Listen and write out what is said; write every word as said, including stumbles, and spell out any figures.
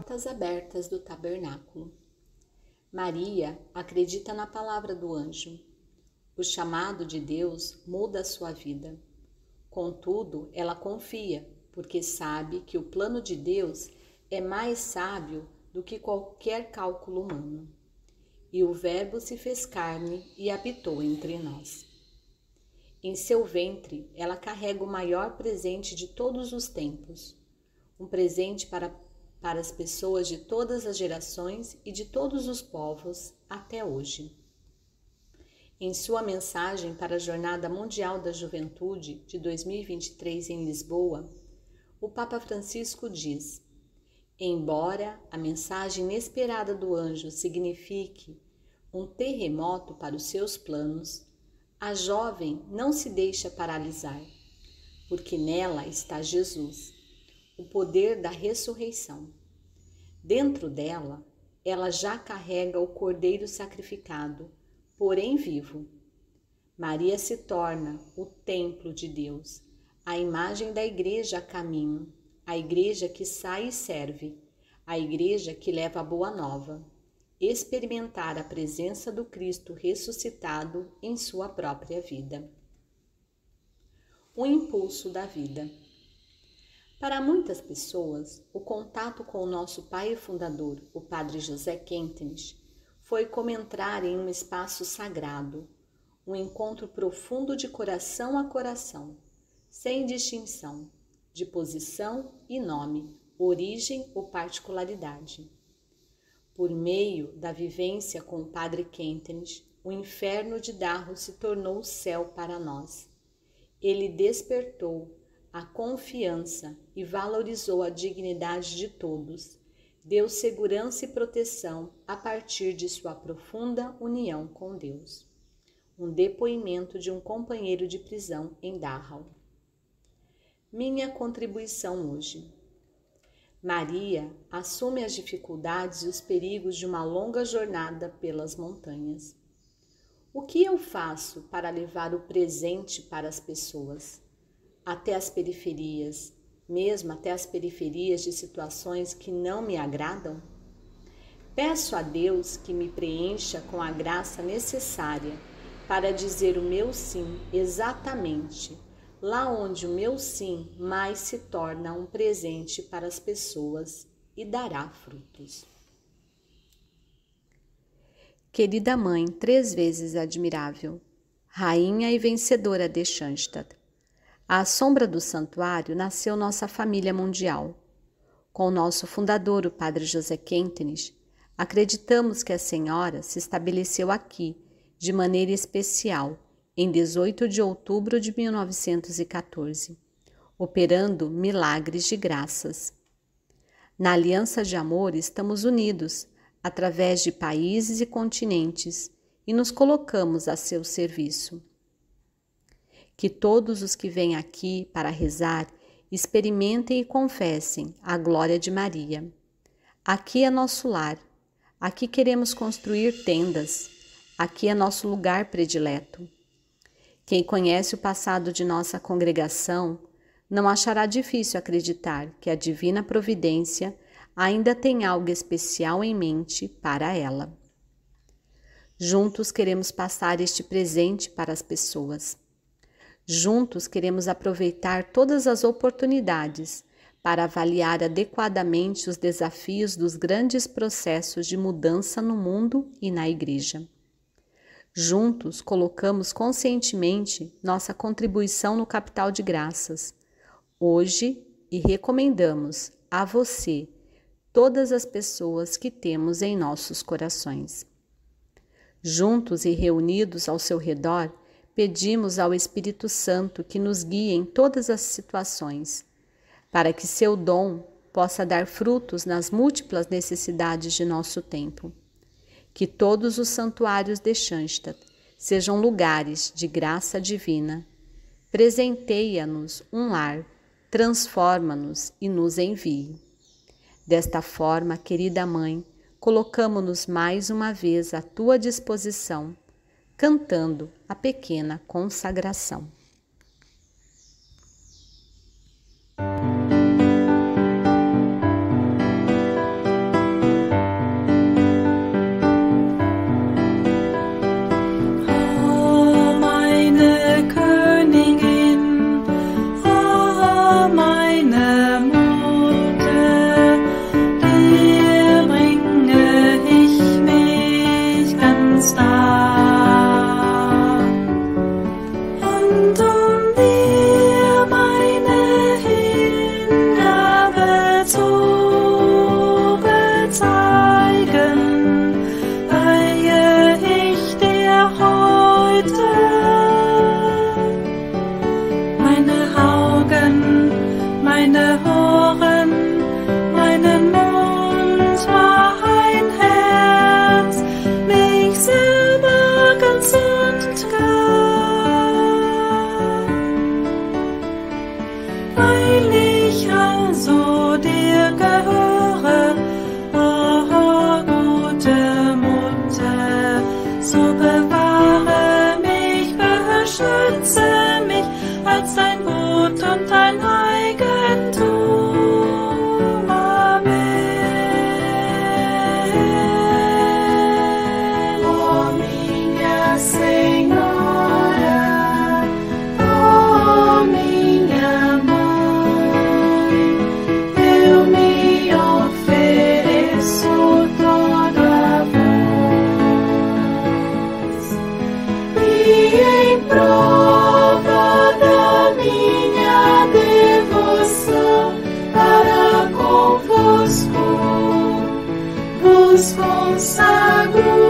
portas abertas do tabernáculo. Maria acredita na palavra do anjo. O chamado de Deus muda a sua vida. Contudo, ela confia, porque sabe que o plano de Deus é mais sábio do que qualquer cálculo humano. E o Verbo se fez carne e habitou entre nós. Em seu ventre, ela carrega o maior presente de todos os tempos, um presente para, para as pessoas de todas as gerações e de todos os povos até hoje. Em sua mensagem para a Jornada Mundial da Juventude de dois mil e vinte e três em Lisboa, o Papa Francisco diz: embora a mensagem inesperada do anjo signifique um terremoto para os seus planos, a jovem não se deixa paralisar, porque nela está Jesus, o poder da ressurreição. Dentro dela, ela já carrega o Cordeiro sacrificado, porém vivo. Maria se torna o templo de Deus, a imagem da igreja a caminho, a igreja que sai e serve, a igreja que leva a boa nova, experimentar a presença do Cristo ressuscitado em sua própria vida. O impulso da vida. Para muitas pessoas, o contato com o nosso pai e fundador, o Padre José Quentenich, foi como entrar em um espaço sagrado, um encontro profundo de coração a coração, sem distinção de posição e nome, origem ou particularidade. Por meio da vivência com o Padre Quentenich, o inferno de Darro se tornou o céu para nós. Ele despertou a confiança e valorizou a dignidade de todos. Deu segurança e proteção a partir de sua profunda união com Deus. Um depoimento de um companheiro de prisão em Dachau. Minha contribuição hoje. Maria assume as dificuldades e os perigos de uma longa jornada pelas montanhas. O que eu faço para levar o presente para as pessoas, até as periferias, mesmo até as periferias de situações que não me agradam? Peço a Deus que me preencha com a graça necessária para dizer o meu sim exatamente lá onde o meu sim mais se torna um presente para as pessoas e dará frutos. Querida Mãe, três vezes admirável, Rainha e vencedora de Schanstatt, à sombra do santuário nasceu nossa família mundial. Com o nosso fundador, o Padre José Quentenich, acreditamos que a Senhora se estabeleceu aqui de maneira especial em dezoito de outubro de mil novecentos e quatorze, operando milagres de graças. Na aliança de amor estamos unidos, através de países e continentes, e nos colocamos a seu serviço. Que todos os que vêm aqui para rezar experimentem e confessem a glória de Maria. Aqui é nosso lar, aqui queremos construir tendas, aqui é nosso lugar predileto. Quem conhece o passado de nossa congregação não achará difícil acreditar que a divina providência ainda tem algo especial em mente para ela. Juntos queremos passar este presente para as pessoas. Juntos queremos aproveitar todas as oportunidades para avaliar adequadamente os desafios dos grandes processos de mudança no mundo e na Igreja. Juntos colocamos conscientemente nossa contribuição no capital de graças, hoje, e recomendamos a você todas as pessoas que temos em nossos corações. Juntos e reunidos ao seu redor, pedimos ao Espírito Santo que nos guie em todas as situações, para que seu dom possa dar frutos nas múltiplas necessidades de nosso tempo. Que todos os santuários de Schanstatt sejam lugares de graça divina. Presenteia-nos um lar, transforma-nos e nos envie. Desta forma, querida Mãe, colocamo-nos mais uma vez à tua disposição, cantando a pequena consagração. nos consagro.